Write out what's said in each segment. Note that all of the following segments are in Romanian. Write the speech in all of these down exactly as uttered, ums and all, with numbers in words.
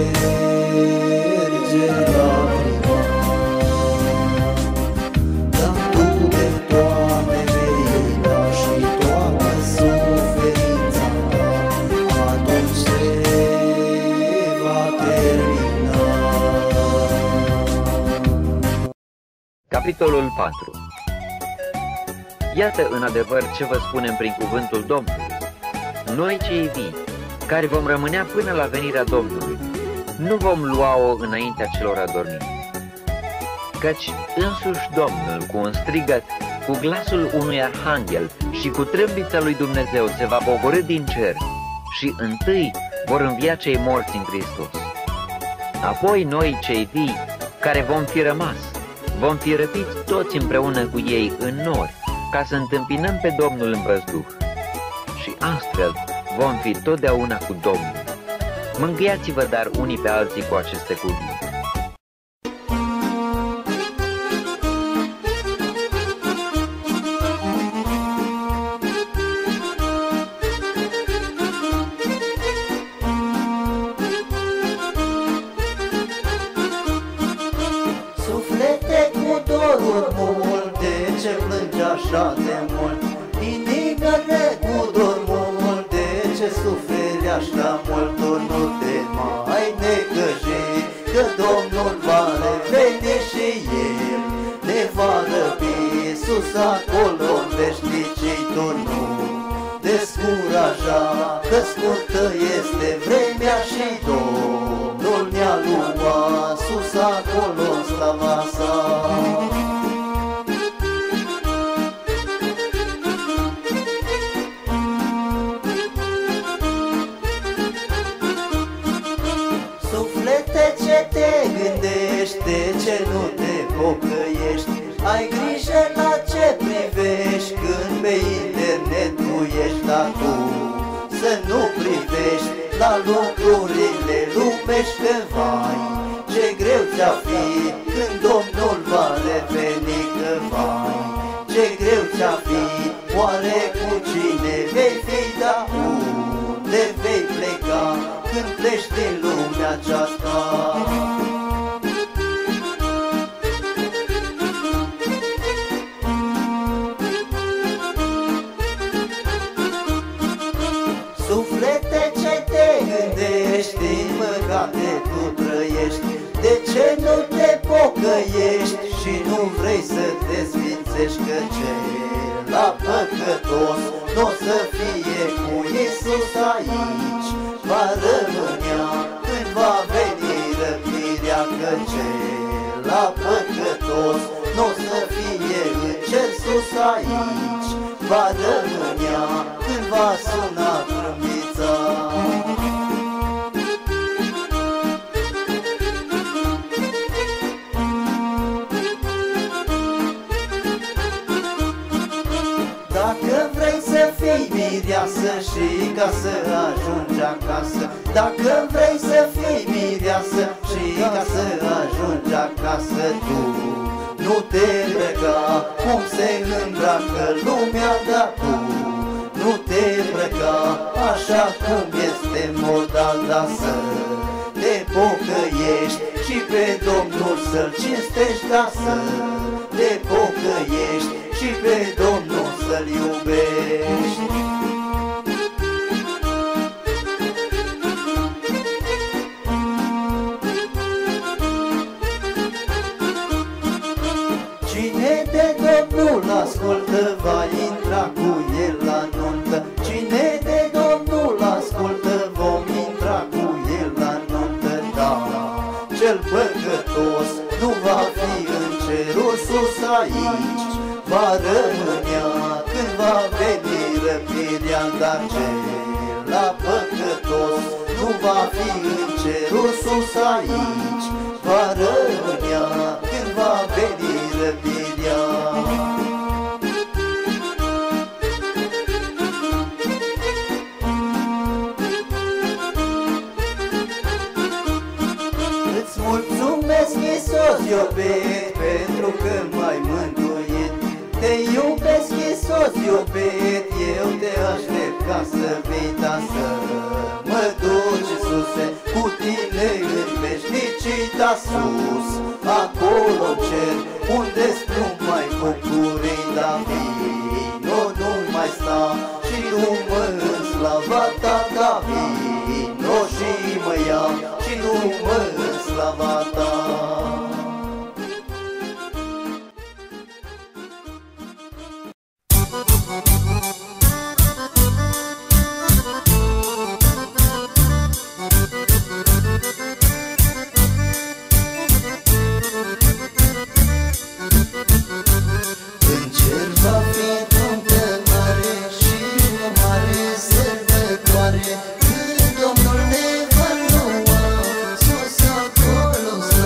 șterge lacrima, dar Tu pe toate vei da și toată suferința, atunci se va termina. Capitolul patru. Iată în adevăr ce vă spunem prin cuvântul Domnului. Noi cei vii, care vom rămânea până la venirea Domnului, nu vom lua-o înaintea celor adormiți. Căci însuși Domnul, cu un strigăt, cu glasul unui arhanghel și cu trâmbița lui Dumnezeu se va pogorî din cer și întâi vor învia cei morți în Hristos. Apoi noi cei vii, care vom fi rămas, vom fi răpiți toți împreună cu ei în nori, ca să întâmpinăm pe Domnul în văzduh. Și astfel vom fi totdeauna cu Domnul. Mângâiați-vă dar unii pe alții cu aceste cuvinte. Suflete cu doruri multe, ce plânge așa de mult, inimile cu dor multe, ce suferi așa mult, tu nu te mai necăji, că Domnul va reveni și El ne va răpi sus acolo în veșnicii, tu nu descuraja, că scurtă este vremea și Domnul ne-a luat sus acolo în slava sa. Suflete ce te gândești, de ce nu te pocăiești, ai grijă la ce privești când pe internet tu ești, dar tu să nu privești la lucrurile lumești, că vai, ce greu ți-a fi când Domnul va reveni, că vai, ce greu ți-a fi, oare cu cine vei fi, dar unde vei pleca când pleci din lumea aceasta? Suflete ce te gândești, din păcate tu trăiești, de ce nu te pocăiești și nu vrei să te sfințești, că cel păcătos n-o să fie cu Iisus aici, va rămânea când va veni răpirea, că cel păcătos n-o să fie în cer sus aici, va rămânea când va suna trâmbița. Dacă vrei să fii mireasă și ca să ajungi acasă, dacă vrei să fii mireasă și ca să ajungi acasă, tu nu te îmbrăca cum se îmbracă lumea, dar tu nu te îmbrăca așa cum este moda, dar să te pocăiești și pe Domnul să-L cinstești, dar să te pocăiești și pe Domnul să-L iubești. Cine de Domnul ascultă va intra cu El la nuntă, cine de Domnul ascultă vom intra cu El la nuntă, da, cel păcătos nu va fi în cerul sus aici, va rămânea când va veni răpirea, dar cel păcătos nu va fi în cerul sus aici, va rămânea când va veni răpirea. Îți mulțumesc, Iisus iubit, pentru că m-ai mântuit. Te iubesc, Iisus iubit, eu te aștept ca să vii, ta să mă duci, Iisuse, cu tine mine în veșnicita sus, acolo în cer, unde-s numai bucurii, dar vino nu mai sta și du-mă în slava ta, da vino și mă ia și du-mă în slava ta. Când Domnul ne va lua sus acolo.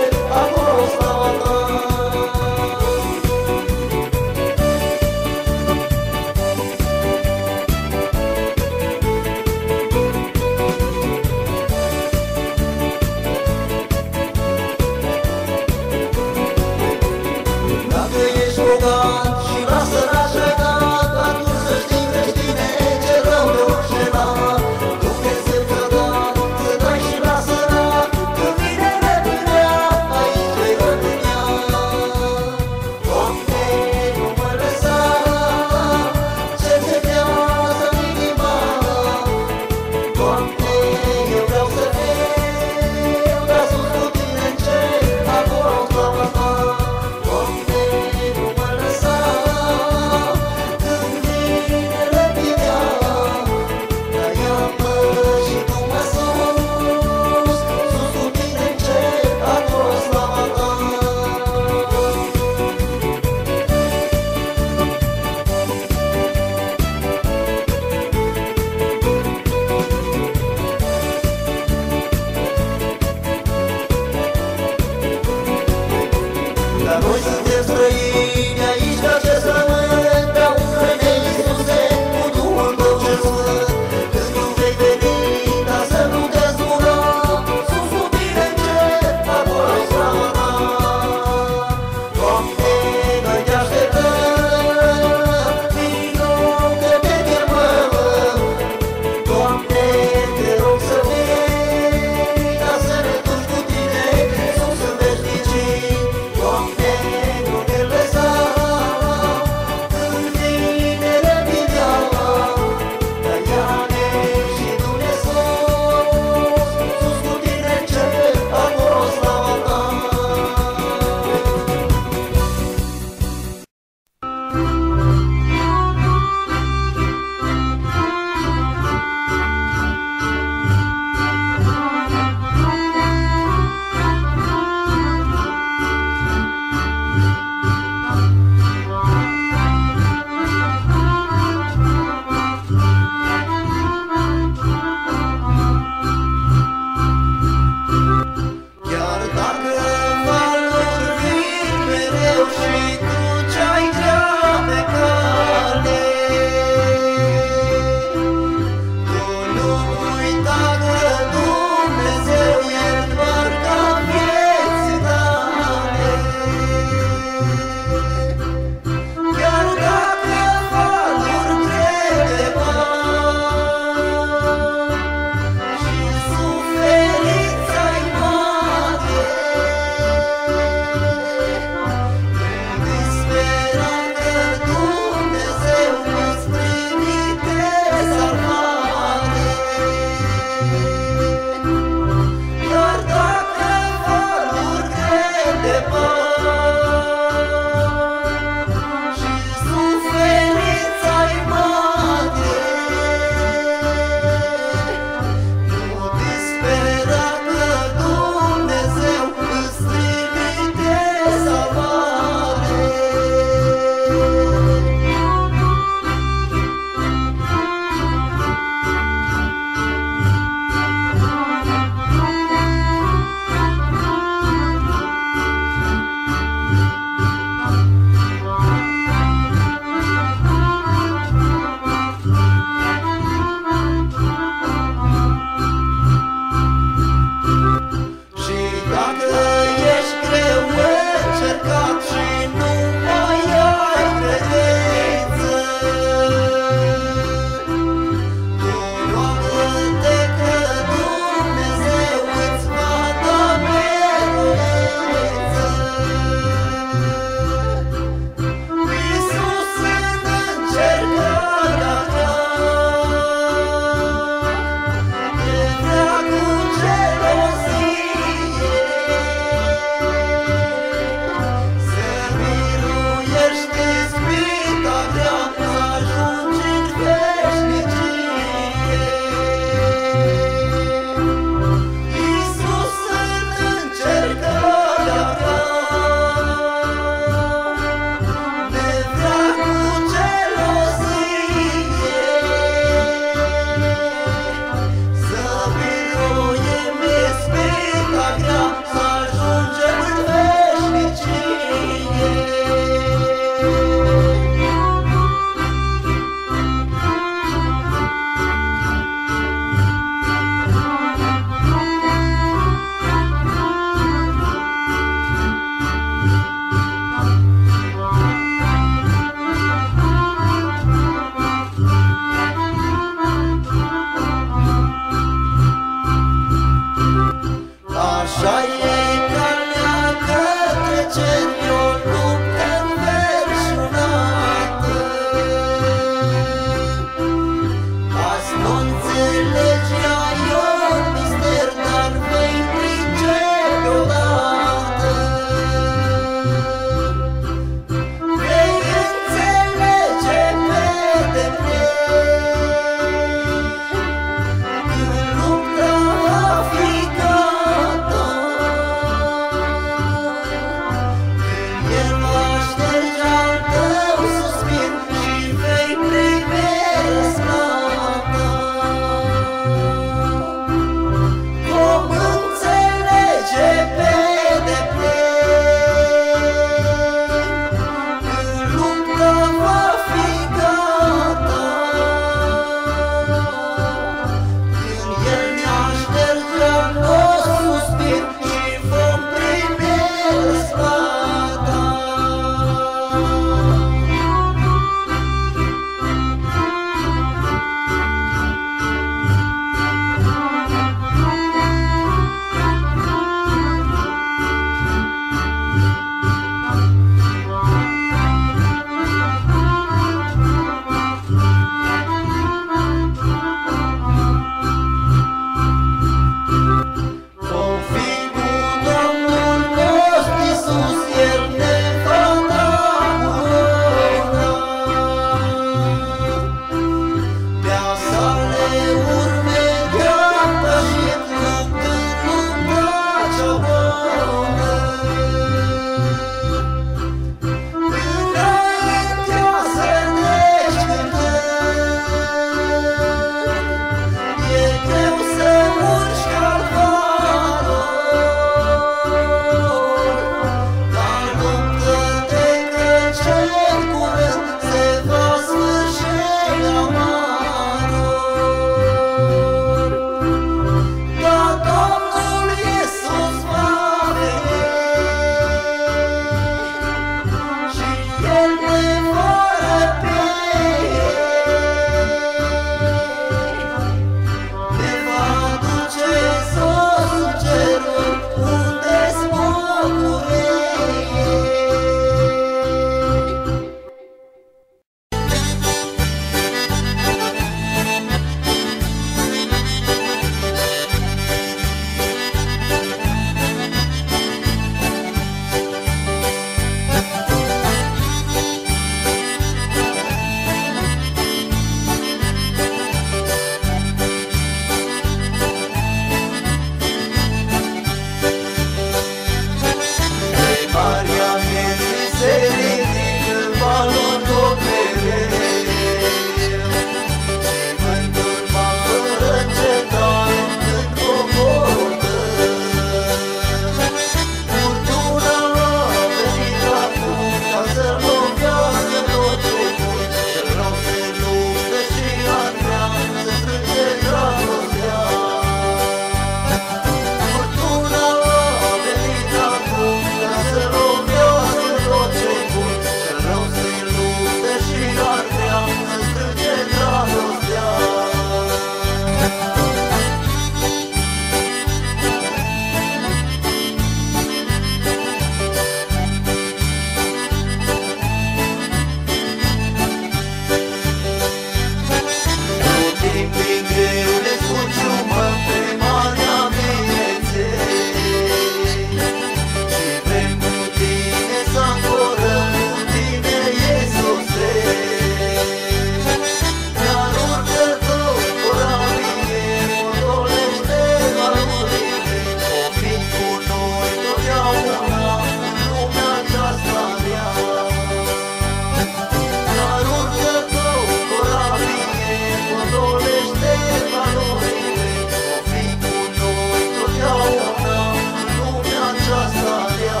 lui o fi cu noi totdeauna în lumea aceasta rea.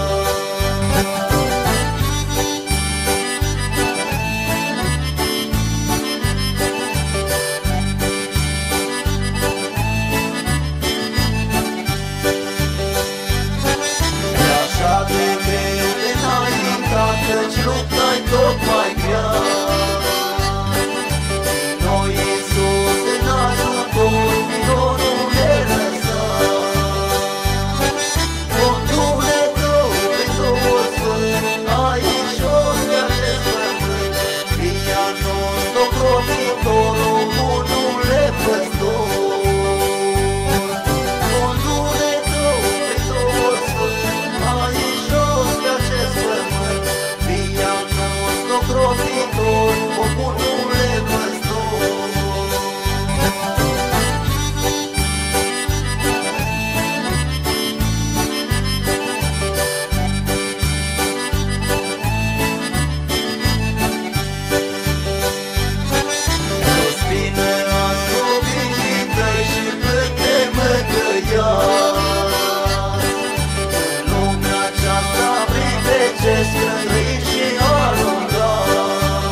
Căci lupta-i tot mai grea. Noi, Iisus, în ajutor, minunul ne lăsa. Conduce Tu pe toți sfânt, aici jos pe acest pământ. Via nostru crotitorul, bunule păstor. Conduce Tu pe toți sfânt, aici jos pe acest pământ. Crotitor, o bunule păstor. Spină ascobiții tăi și plânge mângâiat. În lumea aceasta privecesc răi și alungat.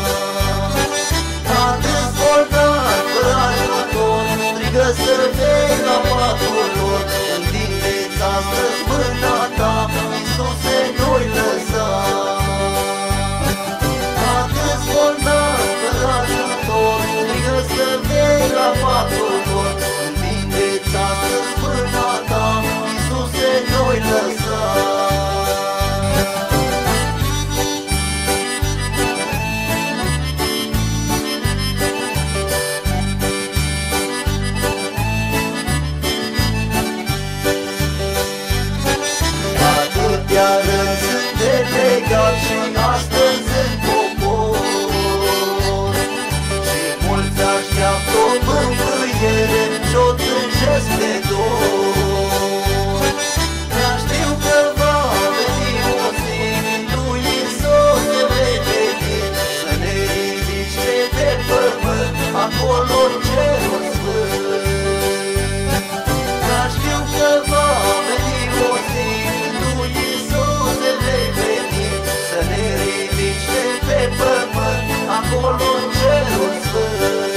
Să vei la patul lor, întindeți astăzi mâna Ta, Iisuse, nu-i lăsa. Atâți bolnavi fără ajutor, strigă să vei la patul lor, întindeți astăzi mâna Ta, Iisuse, nu-i lăsa. Și astăzi în popor și mulți așteaptă o mângâiere și-o tânjesc de dor. Dar știu că va veni o zi, Tu, Iisus, ne vei veni, să ne ridici de pe pământ, acolo în cerul sfânt. Dar știu că va veni o zi, Tu, Iisus, ne vei veni, să ne ridici de pe pământ, acolo în cerul sfânt.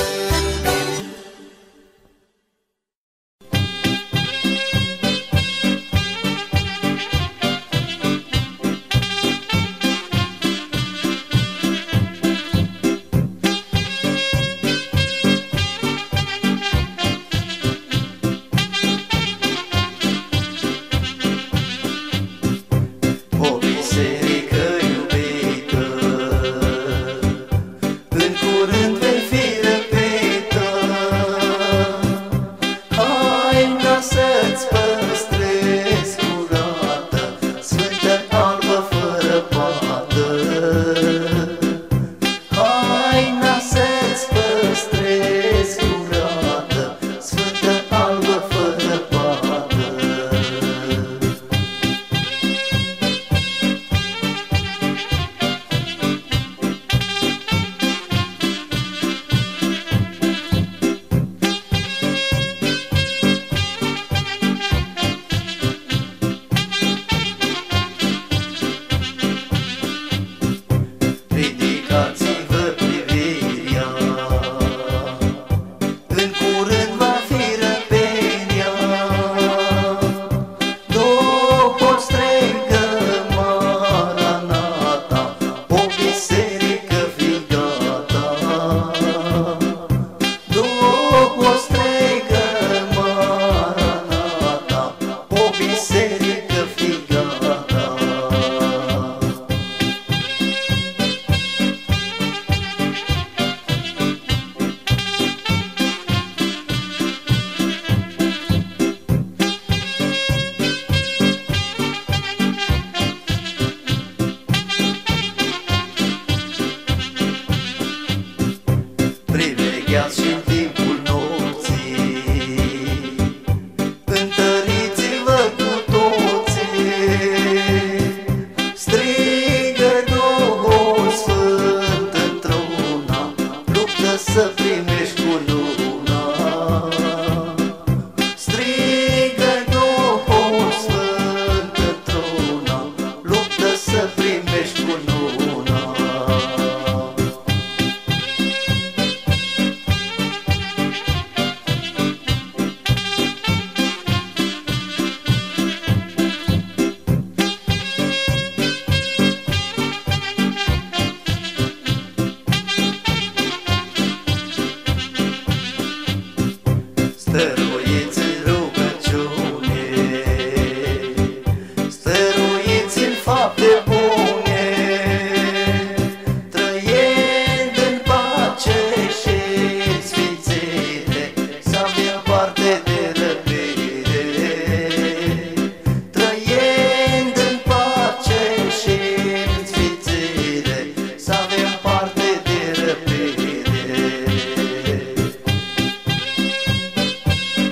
O biserică iubită, în curând vei fi răpită. Haina să-ți păstrezi curată, sfântă, albă, fără pată. Haina să-ți păstrezi curată, sfântă, albă, fără pată. Ridicați-vă privirea, în curând va fi răpirea. După strigă Maranata, o biserică fi gata. După strigă Maranata, o biserică fi gata. Privegheați și în timpul nopții, întăriți-vă cu toții. Strigă Duhul Sfânt într-una, luptă să primești cu luna. stăruiți în rugăciune, stăruiți în fapte bune, trăind în pace și sfințire, să avem parte de răbire. Trăind în pace și sfințire, să avem parte de răbire.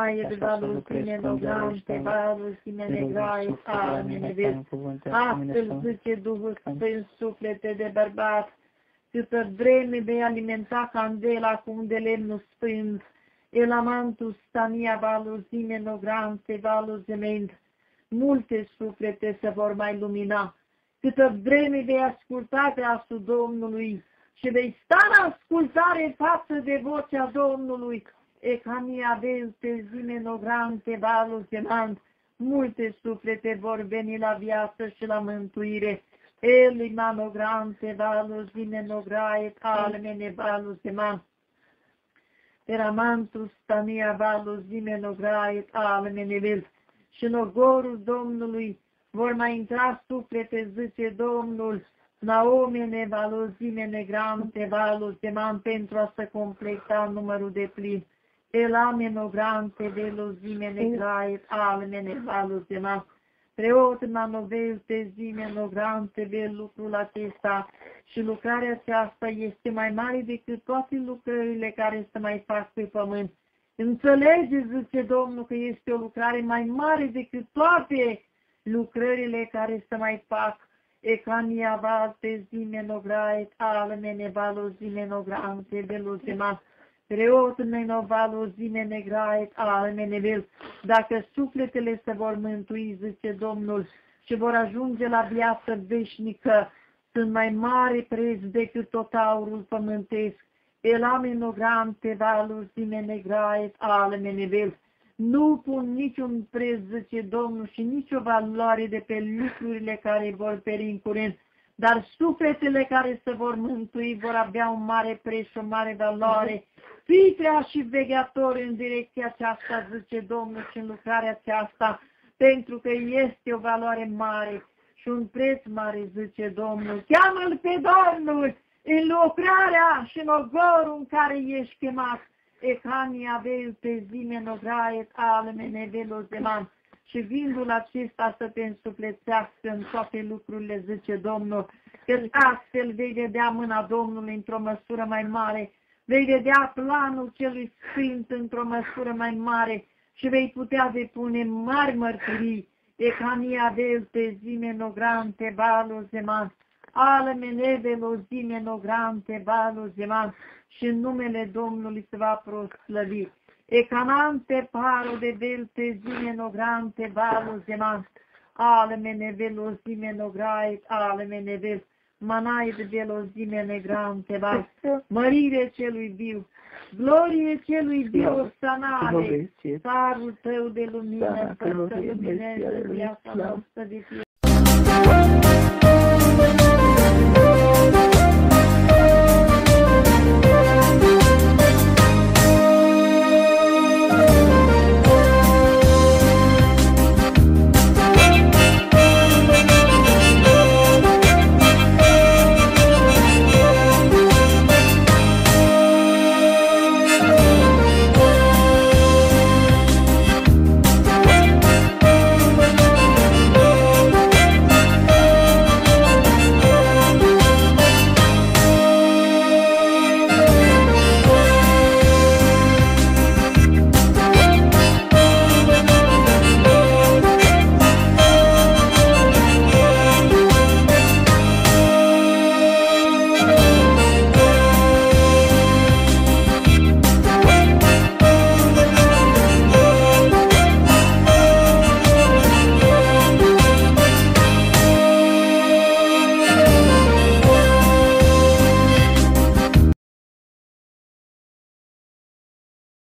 Manaie, valuzime, nogrante, valuzime, negraie, amen, nevel. Astfel zice Duhul Sfânt, suflete de bărbat, câtă vreme vei alimenta candela cu un de lemnul sfânt, elamantus stania valuzime, nogrante, valuzement, multe suflete se vor mai lumina. Câtă vreme vei asculta glasul Domnului și vei sta în ascultare față de vocea Domnului, ecania velte zime nogrante, valuzement, multe suflete vor veni la viață și la mântuire. Elima nogrante, valuzime, nograet, almene, valuzement. Eramantus stania valuzime, nograet, almene, vel. Și în ogorul Domnului vor mai intra suflete, zice Domnul, naomene, valuzime, negrante, valuzement, pentru a se completa numărul de plin. Elameno grante, velozime, negraet, almene, valuzement. Preot manovelte, zime, nogrante, vel lucrul acesta și lucrarea aceasta este mai mare decât toate lucrările care se mai fac pe pământ. Înțelegeți, zice Domnul, că este o lucrare mai mare decât toate lucrările care se mai fac. Ecania valte, zime, nograet, almene, valozime, nogrante, velozement. Preot menovalo-zime, negraet, almene, vel. Dacă sufletele se vor mântui, zice Domnul, și vor ajunge la viață veșnică, sunt mai mare preț decât tot aurul pământesc. Elaminogrante, valuzime, negraet, almene, vel. Nu pun niciun preț, zice Domnul, și nicio valoare de pe lucrurile care vor peri în curând, dar sufletele care se vor mântui vor avea un mare preț și o mare valoare. Fii prea și vegheator în direcția aceasta, zice Domnul, și în lucrarea aceasta, pentru că este o valoare mare și un preț mare, zice Domnul. Cheamă-L pe Domnul în lucrarea și în ogorul în care ești chemat. Ecania velte, zime, nograet, almene, velozement. Și vindul acesta să te însuflețească în toate lucrurile, zice Domnul, că astfel vei vedea mâna Domnului într-o măsură mai mare, vei vedea planul celui sfânt într-o măsură mai mare și vei putea depune mari mărturii. Ecania velte, zime, nogrante, valozement, almene, velozime, nogrante, valozement, și în numele Domnului se va proslăvi. Ecanante paro de velte, zime, nogrante, valozement, almene, velozime, nograet, almene, vel. Manaie de velozime, negrante, val. Mărire celui viu, glorie celui viu, sanare, sarul tău de lumină, să te lumineze viața noastră de fiecare.